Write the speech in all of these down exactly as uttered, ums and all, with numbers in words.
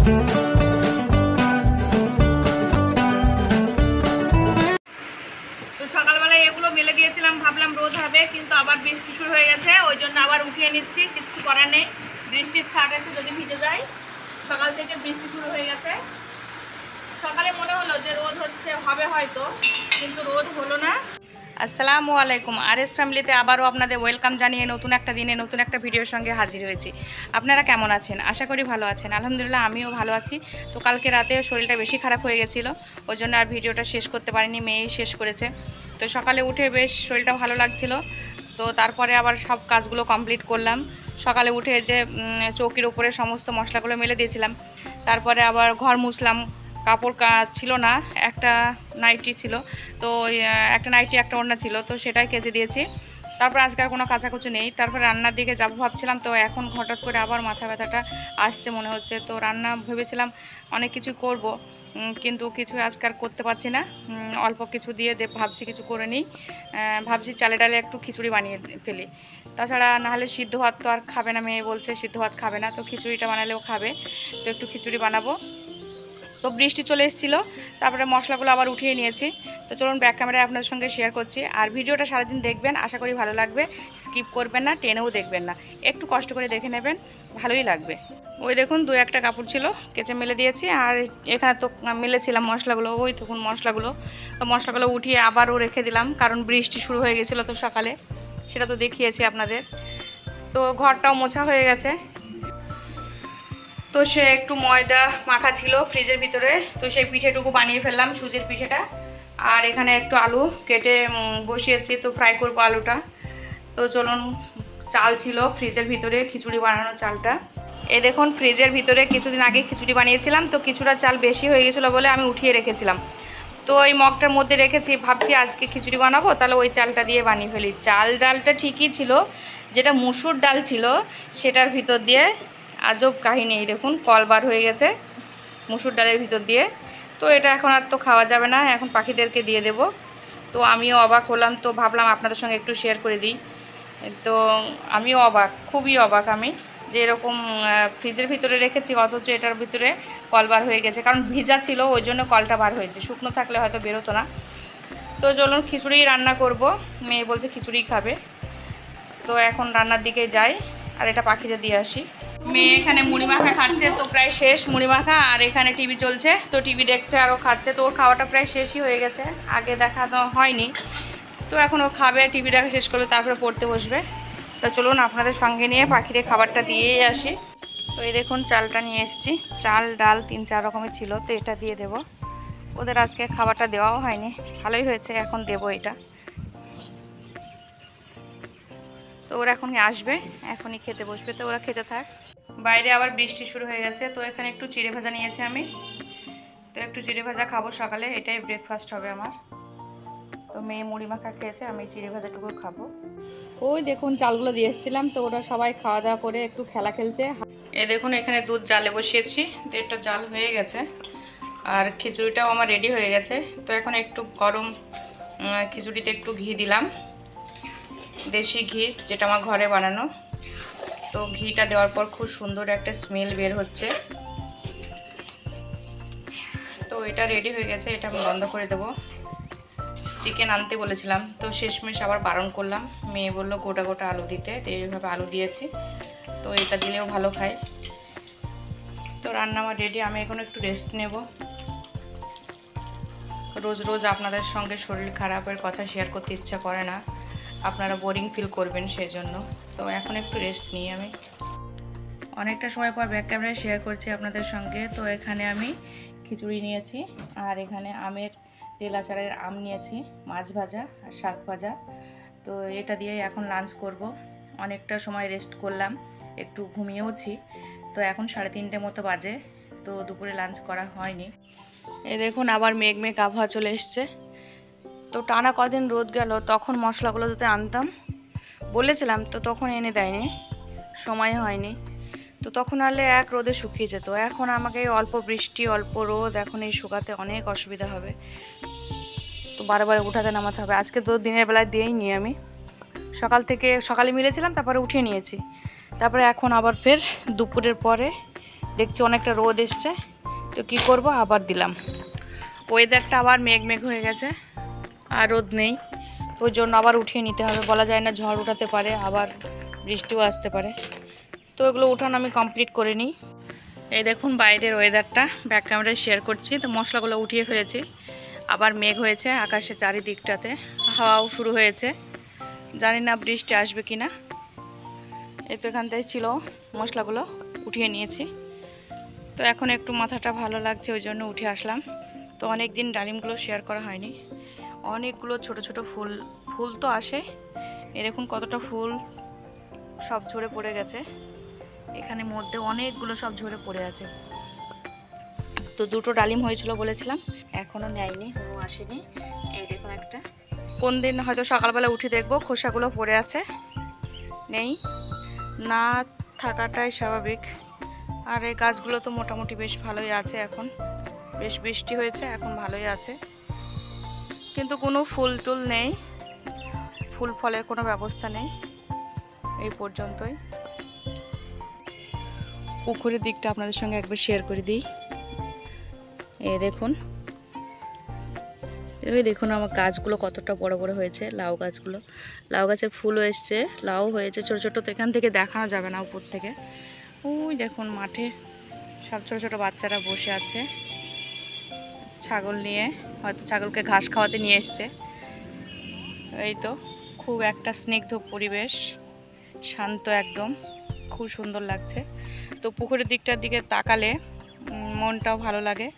সকালবেলায় এগুলো মেলে দিয়েছিলাম, ভাবলাম রোদ হবে, কিন্তু আবার বৃষ্টি শুরু হয়ে গেছে, ওই জন্য আবার উঠিয়ে নিচ্ছি। কিচ্ছু করার নেই, বৃষ্টির ছাট আছে, যদি ভিজে যায়। সকাল থেকে বৃষ্টি শুরু হয়ে গেছে। সকালে মনে হলো যে রোদ হচ্ছে, হবে হয়তো, কিন্তু রোদ হলো না। আসসালামু আলাইকুম, আর এস ফ্যামিলিতে আবারও আপনাদের ওয়েলকাম জানিয়ে নতুন একটা দিনে নতুন একটা ভিডিওর সঙ্গে হাজির হয়েছি। আপনারা কেমন আছেন? আশা করি ভালো আছেন। আলহামদুলিল্লাহ আমিও ভালো আছি। তো কালকে রাতে শরীরটা বেশি খারাপ হয়ে গেছিলো, ওই জন্য আর ভিডিওটা শেষ করতে পারিনি, মেয়েই শেষ করেছে। তো সকালে উঠে বেশ শরীরটা ভালো লাগছিল, তো তারপরে আবার সব কাজগুলো কমপ্লিট করলাম। সকালে উঠে যে চৌকির উপরে সমস্ত মশলাগুলো মেলে দিয়েছিলাম, তারপরে আবার ঘর মুছলাম। কাপড় ছিল না, একটা নাইটি ছিল, তো একটা নাইটি একটা ওড়না ছিল, তো সেটাই কেচে দিয়েছি। তারপর আজকে আর কোনো কাচাকুচি নেই। তারপর রান্নার দিকে যাবো ভাবছিলাম, তো এখন হঠাৎ করে আবার মাথা ব্যথাটা আসছে মনে হচ্ছে। তো রান্না ভেবেছিলাম অনেক কিছু করব, কিন্তু কিছু আজকে আর করতে পারছি না। অল্প কিছু দিয়ে দে ভাবছি কিছু করে নিই। ভাবছি চালে ডালে একটু খিচুড়ি বানিয়ে ফেলি, তাছাড়া নাহলে সিদ্ধ ভাত তো আর খাবে না, মেয়ে বলছে সিদ্ধ ভাত খাবে না, তো খিচুড়িটা বানালেও খাবে, তো একটু খিচুড়ি বানাবো। তো বৃষ্টি চলে এসেছিলো, তারপরে মশলাগুলো আবার উঠিয়ে নিয়েছি। তো চলুন ব্যাক ক্যামেরায় আপনাদের সঙ্গে শেয়ার করছি। আর ভিডিওটা সারাদিন দেখবেন, আশা করি ভালো লাগবে। স্কিপ করবেন না, টেনেও দেখবেন না, একটু কষ্ট করে দেখে নেবেন, ভালোই লাগবে। ওই দেখুন দু একটা কাপড় ছিল, কেচে মেলে দিয়েছি। আর এখানে তো মেলেছিলাম মশলাগুলো, ওই দেখুন মশলাগুলো, তো মশলাগুলো উঠিয়ে আবারও রেখে দিলাম, কারণ বৃষ্টি শুরু হয়ে গেছিলো তো সকালে, সেটা তো দেখিয়েছি আপনাদের। তো ঘরটাও মোছা হয়ে গেছে। তো সে একটু ময়দা মাখা ছিল ফ্রিজের ভিতরে, তো সেই পিঠেটুকু বানিয়ে ফেললাম, সুজির পিঠেটা। আর এখানে একটু আলু কেটে বসিয়েছি, তো ফ্রাই করবো আলুটা। তো চলুন, চাল ছিল ফ্রিজের ভিতরে, খিচুড়ি বানানোর চালটা। এই দেখুন ফ্রিজের ভিতরে কিছুদিন আগে খিচুড়ি বানিয়েছিলাম, তো কিছুটা চাল বেশি হয়ে গেছিলো বলে আমি উঠিয়ে রেখেছিলাম। তো এই মগটার মধ্যে রেখেছি, ভাবছি আজকে খিচুড়ি বানাবো, তাহলে ওই চালটা দিয়ে বানিয়ে ফেলি। চাল ডালটা ঠিকই ছিল, যেটা মুসুর ডাল ছিল সেটার ভিতর দিয়ে আজব কাহিনী। এই দেখুন কল বার হয়ে গেছে মুসুর ডালের ভিতর দিয়ে। তো এটা এখন আর তো খাওয়া যাবে না, এখন পাখিদেরকে দিয়ে দেব। তো আমিও অবাক হলাম, তো ভাবলাম আপনাদের সঙ্গে একটু শেয়ার করে দিই। তো আমিও অবাক, খুবই অবাক আমি, যে এরকম ফ্রিজের ভিতরে রেখেছি অথচ এটার ভিতরে কল বার হয়ে গেছে। কারণ ভিজা ছিল ওই জন্য কলটা বার হয়েছে, শুকনো থাকলে হয়তো বেরোতো না। তো চলুন খিচুড়ি রান্না করব, মেয়ে বলছে খিচুড়ি খাবে। তো এখন রান্নার দিকে যাই, আর এটা পাখিদের দিয়ে আসি। মেয়ে এখানে মুড়ি মাখা খাচ্ছে, তো প্রায় শেষ মুড়ি মাখা। আর এখানে টিভি চলছে, তো টিভি দেখছে আর ও খাচ্ছে। তো ওর খাওয়াটা প্রায় শেষই হয়ে গেছে, আগে দেখানো হয়নি। তো এখন ও খাবে, টিভি দেখা শেষ করবে, তারপরে পড়তে বসবে। তো চলুন আপনাদের সঙ্গে নিয়ে পাখিদের খাবারটা দিয়েই আসি। তো এই দেখুন চালটা নিয়ে এসেছি, চাল ডাল তিন চার রকমের ছিল, তো এটা দিয়ে দেব। ওদের আজকে খাবারটা দেওয়াও হয়নি, ভালোই হয়েছে, এখন দেব এটা। তো ওরা এখন আসবে, এখনই খেতে বসবে, তো ওরা খেতে থাক। বাইরে আবার বৃষ্টি শুরু হয়ে গেছে, তো এখানে একটু চিড়ে ভাজা নিয়েছি আমি, তো একটু চিড়ে ভাজা খাবো সকালে, এটাই ব্রেকফাস্ট হবে আমার। তো মেয়ে মুড়ি মাখা খেয়েছে, আমি চিড়ে ভাজাটুকু খাবো। ওই দেখুন চালগুলো দিয়ে এসেছিলাম, তো ওরা সবাই খাওয়া দাওয়া করে একটু খেলা খেলছে। এই দেখুন এখানে দুধ জালে বসিয়েছি, দেড়টা জাল হয়ে গেছে, আর খিচুড়িটাও আমার রেডি হয়ে গেছে। তো এখন একটু গরম খিচুড়িতে একটু ঘি দিলাম, দেশি ঘি, যেটা আমার ঘরে বানানো। তো ঘিটা দেওয়ার পর খুব সুন্দর একটা স্মেল বের হচ্ছে। তো এটা রেডি হয়ে গেছে, এটা আমি বন্ধ করে দেবো। চিকেন আনতে বলেছিলাম, তো শেষমেশ আবার বারণ করলাম, মেয়ে বললো গোটা গোটা আলু দিতে, তো এইভাবে আলু দিয়েছি। তো এটা দিলেও ভালো খায়। তো রান্না আমার রেডি, আমি এখন একটু রেস্ট নেব। রোজ রোজ আপনাদের সঙ্গে শরীর খারাপের কথা শেয়ার করতে ইচ্ছা করে না, আপনারা বোরিং ফিল করবেন সেই জন্য। তো এখন একটু রেস্ট নিই আমি। অনেকটা সময় পর ব্যাক ক্যামেরায় শেয়ার করছি আপনাদের সঙ্গে। তো এখানে আমি খিচুড়ি নিয়েছি, আর এখানে আমের তেল আচারের আম নিয়েছি, মাছ ভাজা আর শাক ভাজা। তো এটা দিয়ে এখন লাঞ্চ করব। অনেকটা সময় রেস্ট করলাম, একটু ঘুমিয়েওছি। তো এখন সাড়ে তিনটে মতো বাজে, তো দুপুরে লাঞ্চ করা হয়নি। এই দেখুন আবার মেঘ মেঘ আবহাওয়া চলে এসছে। তো টানা কদিন রোদ গেল, তখন মশলাগুলো যাতে আনতাম বলেছিলাম, তো তখন এনে দেয়নি, সময় হয়নি। তো তখন আনলে এক রোদে শুকিয়ে যেত। এখন আমাকে অল্প বৃষ্টি অল্প রোদ, এখন এই শুকাতে অনেক অসুবিধা হবে, তো বারবার উঠাতে নামাতে হবে। আজকে তো দিনের বেলায় দিয়েই নি, আমি সকাল থেকে সকালে মিলেছিলাম, তারপরে উঠিয়ে নিয়েছি। তারপরে এখন আবার ফের দুপুরের পরে দেখছি অনেকটা রোদ এসছে, তো কি করব আবার দিলাম। ওয়েদারটা আবার মেঘ মেঘ হয়ে গেছে, আর রোদ নেই, ওই জন্য আবার উঠিয়ে নিতে হবে। বলা যায় না, ঝড় উঠাতে পারে, আবার বৃষ্টিও আসতে পারে। তো এগুলো উঠান আমি কমপ্লিট করে নিই। এই দেখুন বাইরের ওয়েদারটা ব্যাক ক্যামেরায় শেয়ার করছি। তো মশলাগুলো উঠিয়ে ফেলেছি, আবার মেঘ হয়েছে আকাশে চারিদিকটাতে, হাওয়াও শুরু হয়েছে, জানি না বৃষ্টি আসবে কি না। এই তো এখান থেকে ছিল মশলাগুলো উঠিয়ে নিয়েছি। তো এখন একটু মাথাটা ভালো লাগছে, ওই জন্য উঠে আসলাম। তো অনেক দিন ডালিমগুলো শেয়ার করা হয়নি। অনেকগুলো ছোট ছোট ফুল ফুল তো আসে, এই দেখুন কতটা ফুল সব ঝরে পড়ে গেছে। এখানে মধ্যে অনেকগুলো সব ঝরে পড়ে আছে। তো দুটো ডালিম হয়েছিল বলেছিলাম, এখনও নেয়নি, কোনো আসেনি। এই দেখুন একটা, কোন দিন হয়তো সকালবেলা উঠে দেখবো খোসাগুলো পড়ে আছে, নেই, না থাকাটাই স্বাভাবিক। আর এই গাছগুলো তো মোটামুটি বেশ ভালোই আছে, এখন বেশ বৃষ্টি হয়েছে, এখন ভালোই আছে, কিন্তু কোনো ফুল টুল নেই, ফুল ফলের কোনো ব্যবস্থা নেই এই পর্যন্তই। পুকুরের দিকটা আপনাদের সঙ্গে একবার শেয়ার করে দিই। এই দেখুন, এই দেখুন আমার গাছগুলো কতটা বড় বড় হয়েছে, লাউ গাছগুলো, লাউ গাছের ফুলও এসছে, লাউ হয়েছে ছোট ছোট। তো এখান থেকে দেখানো যাবে না উপর থেকে। ওই দেখুন মাঠে সব ছোট ছোট বাচ্চারা বসে আছে ছাগল নিয়ে, হয়তো ছাগলকে ঘাস খাওয়াতে নিয়ে এসছে। তো এই তো খুব একটা স্নিগ্ধ পরিবেশ, শান্ত একদম, খুব সুন্দর লাগছে। তো পুকুরের দিকটার দিকে তাকালে মনটাও ভালো লাগে।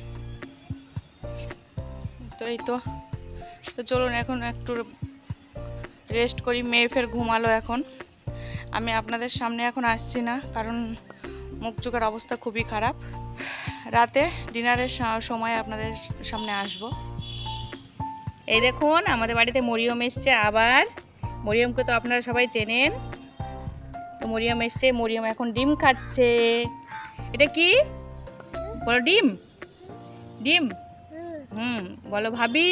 তো এই তো তো চলুন এখন একটু রেস্ট করি। মেয়ে ফের ঘুমালো এখন। আমি আপনাদের সামনে এখন আসছি না, কারণ মুখ চোখের অবস্থা খুবই খারাপ। রাতে ডিনারের সময় আপনাদের সামনে আসব। এই দেখুন আমাদের বাড়িতে মরিয়ম এসছে আবার। মরিয়মকে তো আপনারা সবাই চেনেন। তো মরিয়ম এসছে, মরিয়ম এখন ডিম খাচ্ছে। এটা কি বলো? ডিম, ডিম। হুম, বলো ভাবি,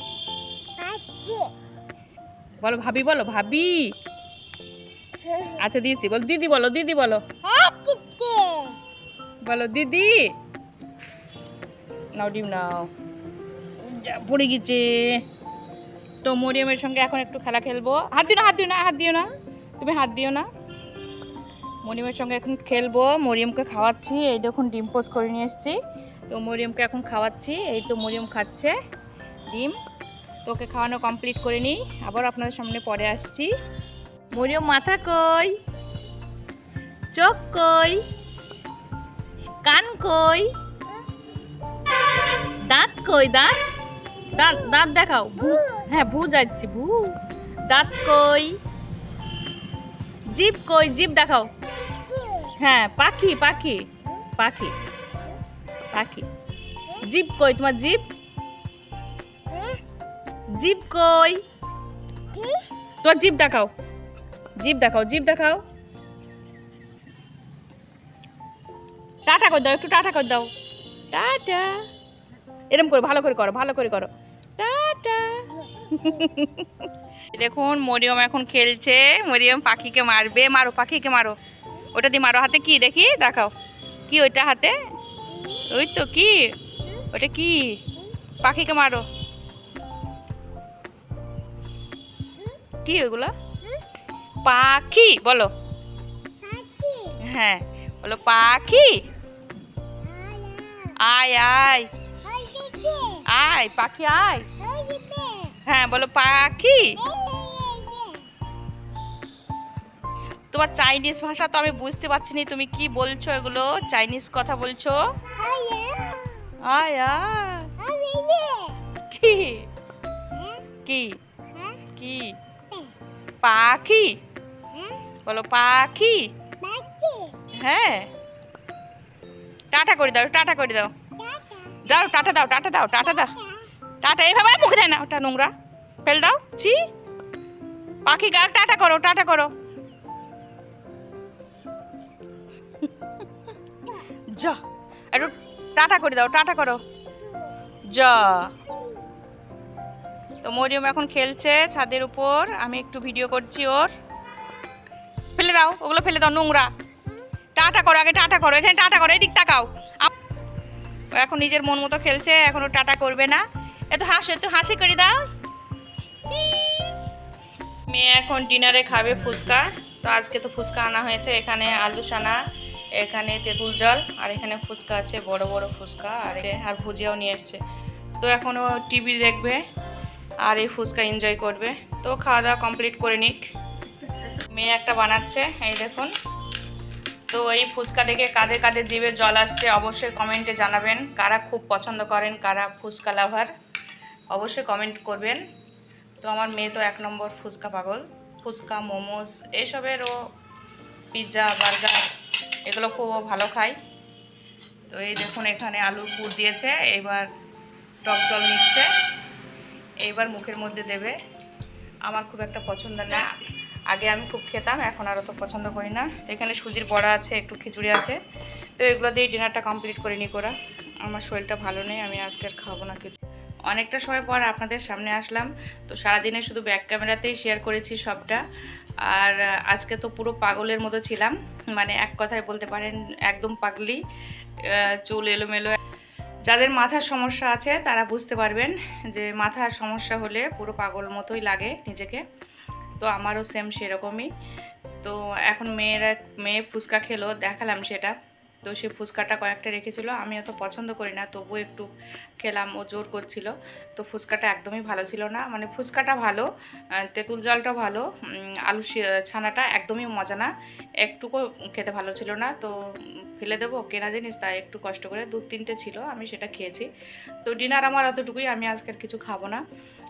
বলো ভাবি, বলো ভাবি। আচ্ছা দিয়েছি, বল দিদি, বলো দিদি, বলো বলো দিদি। নাও ডিম নাও, যা পড়ে গেছে। তো মরিয়মের সঙ্গে এখন একটু খেলা খেলবো। হাত দিও না, হাত দিও না, হাত দিও না, তুমি হাত দিও না। মরিয়মের সঙ্গে এখন খেলবো, মরিয়মকে খাওয়াচ্ছি। এই দেখুন ডিম পোস্ট করে নিয়ে এসেছি, তো মরিয়মকে এখন খাওয়াচ্ছি। এই তো মরিয়ম খাচ্ছে ডিম। তোকে খাওয়ানো কমপ্লিট করে নিই, আবার আপনাদের সামনে পরে আসছি। মরিয়ম মাথা কই, চোখ কই, কান কই, দাঁত কই, দাঁত দাঁত দাঁত দেখাও। ভু, হ্যাঁ ভু যাচ্ছি, ভু। দাঁত কই, জিভ কই, জিভ দেখাও। হ্যাঁ পাখি, পাখি, পাখি, পাখি। জিভ কই তোমার, জিভ, জিভ কই, তোমার জিভ দেখাও, জিভ দেখাও, জিভ দেখাও। টাটা করে দাও, একটু টাটা করে দাও, টাটা। এরকম করে ভালো করে করো, ভালো করে করো, টাটা। দেখুন মরিয়ম এখন খেলছে। মরিয়ম পাখিকে মারবে, মারো পাখিকে মারো, ওটা দিয়ে মারো। হাতে কি দেখি, দেখাও কি ওইটা হাতে, ওই তো কি ওটা কি, পাখিকে মারো। কি ওগুলো? পাখি বলো, হ্যাঁ বলো পাখি। আয় আয় আয় পাখি আয়, হ্যাঁ বলো পাখি। তোমার চাইনিজ ভাষা তো আমি বুঝতে পারছি না, তুমি কি বলছো? এগুলো চাইনিজ কথা বলছো। আয় কি কি কি, পাখি বলো, পাখি। হ্যাঁ টাটা করে দাও, টাটা করে দাও, দাও টাটা দাও, টাটা দাও, টাটা দাও, টাটা। এইভাবে মুখে দেয় না, ওটা নোংরা, ফেল দাও। ছি, পাখি গা টাটা করো, টাটা করো। যা একটু টাটা করে দাও, টাটা করো, যা। তো মরিয়ম এখন খেলছে ছাদের উপর, আমি একটু ভিডিও করছি ওর। ফেলে দাও ওগুলো, ফেলে দাও, নোংরা, টাটা করো, আগে টাটা করো, এখানে টাটা করো, এদিক তাকাও। ও এখন নিজের মন মতো খেলছে, এখনো টাটা করবে না। এত হাসো, একটু হাসি করে দাও। মেয়ে এখন ডিনারে খাবে ফুচকা। তো আজকে তো ফুচকা আনা হয়েছে, এখানে আলু সানা, এখানে তেঁতুল জল, আর এখানে ফুচকা আছে, বড় বড় ফুচকা, আর আর ভুজিয়াও নিয়ে এসছে। তো এখনও টিভি দেখবে আর এই ফুচকা এনজয় করবে। তো খাওয়া দাওয়া কমপ্লিট করে নিক। মেয়ে একটা বানাচ্ছে, এই দেখুন। তো এই ফুচকা দেখে কাদের কাদের জিভে জল আসছে অবশ্যই কমেন্টে জানাবেন। কারা খুব পছন্দ করেন, কারা ফুচকা লাভার, অবশ্যই কমেন্ট করবেন। তো আমার মেয়ে তো এক নম্বর ফুচকা পাগল। ফুচকা, মোমোস, এইসবেরও, পিৎজা, বার্গার, এগুলো খুব ভালো খায়। তো এই দেখুন এখানে আলুর পুর দিয়েছে, এইবার টক জল নিচ্ছে, এইবার মুখের মধ্যে দেবে। আমার খুব একটা পছন্দ না, আগে আমি খুব খেতাম, এখন আর অত পছন্দ করি না। এখানে সুজির বড়া আছে, একটু খিচুড়ি আছে। তো এগুলো দিয়ে ডিনারটা কমপ্লিট করে নি করা। আমার শরীরটা ভালো নেই, আমি আজকে আর খাবো না কিছু। অনেকটা সময় পর আপনাদের সামনে আসলাম। তো সারাদিনে শুধু ব্যাক ক্যামেরাতেই শেয়ার করেছি সবটা। আর আজকে তো পুরো পাগলের মতো ছিলাম, মানে এক কথায় বলতে পারেন একদম পাগলি, চুল এলোমেলো। যাদের মাথার সমস্যা আছে তারা বুঝতে পারবেন যে মাথার সমস্যা হলে পুরো পাগল মতোই লাগে নিজেকে। তো আমারও সেম সেরকমই। তো এখন মেয়েরা মেয়ে ফুচকা খেলো, দেখালাম সেটা। তো সেই ফুচকাটা কয়েকটা রেখেছিল, আমি অত পছন্দ করি না, তবুও একটু খেলাম, ও জোর করছিল। তো ফুচকাটা একদমই ভালো ছিল না, মানে ফুচকাটা ভালো, তেঁতুল জলটা ভালো, আলু ছানাটা একদমই মজা না, একটুকু খেতে ভালো ছিল না। তো ফেলে দেবো, কেনা জিনিস, তাই একটু কষ্ট করে দু তিনটে ছিল, আমি সেটা খেয়েছি। তো ডিনার আমার অতটুকুই, আমি আজকের কিছু খাবো না।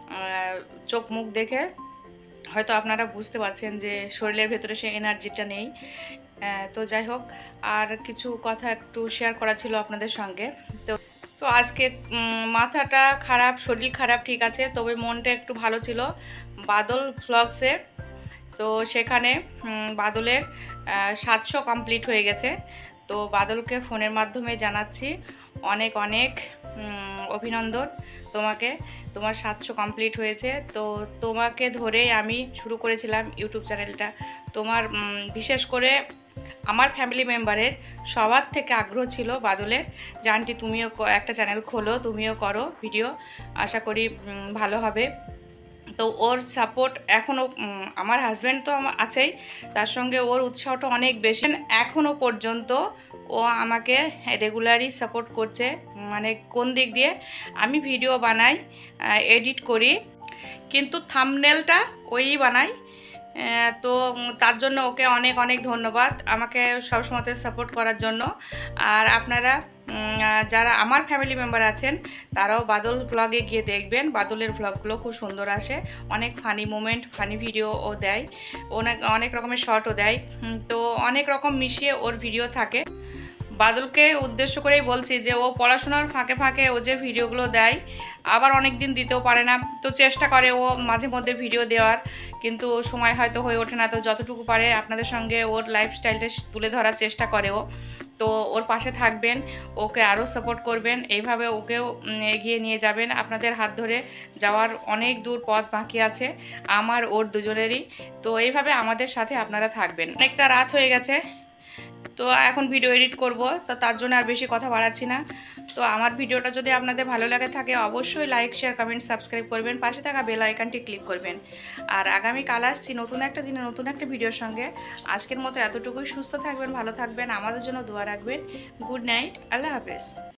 চোখ মুখ দেখে হয়তো আপনারা বুঝতে পারছেন যে শরীরের ভেতরে সে এনার্জিটা নেই। তো যাই হোক, আর কিছু কথা একটু শেয়ার করা ছিল আপনাদের সঙ্গে। তো তো আজকে মাথাটা খারাপ, শরীর খারাপ ঠিক আছে, তবে মনটা একটু ভালো ছিল। বাদল ভ্লগসে, তো সেখানে বাদলের সাতশো কমপ্লিট হয়ে গেছে। তো বাদলকে ফোনের মাধ্যমে জানাচ্ছি অনেক অনেক অভিনন্দন তোমাকে, তোমার সাতশো কমপ্লিট হয়েছে। তো তোমাকে ধরেই আমি শুরু করেছিলাম ইউটিউব চ্যানেলটা। তোমার বিশেষ করে আমার ফ্যামিলি মেম্বারের সবার থেকে আগ্রহ ছিল বাদলের যে আন্টি তুমিও একটা চ্যানেল খোলো, তুমিও করো ভিডিও, আশা করি ভালো হবে। তো ওর সাপোর্ট এখনও, আমার হাজব্যান্ড তো আমার আছেই, তার সঙ্গে ওর উৎসাহটা অনেক বেশি। এখনও পর্যন্ত ও আমাকে রেগুলারই সাপোর্ট করছে। মানে কোন দিক দিয়ে, আমি ভিডিও বানাই, এডিট করি, কিন্তু থাম্বনেলটা ওই বানাই। তো তার জন্য ওকে অনেক অনেক ধন্যবাদ, আমাকে সবসময় সাপোর্ট করার জন্য। আর আপনারা যারা আমার ফ্যামিলি মেম্বার আছেন তারাও বাদল ব্লগে গিয়ে দেখবেন, বাদলের ব্লগগুলো খুব সুন্দর আসে, অনেক ফানি মোমেন্ট, ফানি ভিডিও ও দেয়, অনেক অনেক রকমের শর্টও দেয়। তো অনেক রকম মিশিয়ে ওর ভিডিও থাকে। বাদলকে উদ্দেশ্য করেই বলছি যে ও পড়াশোনার ফাঁকে ফাঁকে ও যে ভিডিওগুলো দেয়, আবার অনেক দিন দিতেও পারে না, তো চেষ্টা করে ও মাঝে মধ্যে ভিডিও দেওয়ার, কিন্তু সময় হয়তো হয়ে ওঠে না। তো যতটুকু পারে আপনাদের সঙ্গে ওর লাইফস্টাইলটা তুলে ধরার চেষ্টা করে ও। তো ওর পাশে থাকবেন, ওকে আরও সাপোর্ট করবেন, এইভাবে ওকেও এগিয়ে নিয়ে যাবেন। আপনাদের হাত ধরে যাওয়ার অনেক দূর পথ বাকি আছে আমার ওর দুজনেরই। তো এইভাবে আমাদের সাথে আপনারা থাকবেন। অনেকটা রাত হয়ে গেছে, তো এখন ভিডিও এডিট করব, তো তার জন্য আর বেশি কথা বাড়াচ্ছি না। তো আমার ভিডিওটা যদি আপনাদের ভালো লাগে থাকে অবশ্যই লাইক, শেয়ার, কমেন্ট, সাবস্ক্রাইব করবেন, পাশে থাকা বেল আইকনটি ক্লিক করবেন। আর আগামীকাল আসছি নতুন একটা দিনে নতুন একটা ভিডিওর সঙ্গে। আজকের মতো এতটুকুই, সুস্থ থাকবেন, ভালো থাকবেন, আমাদের জন্য দোয়া রাখবেন। গুড নাইট, আল্লাহ হাফেজ।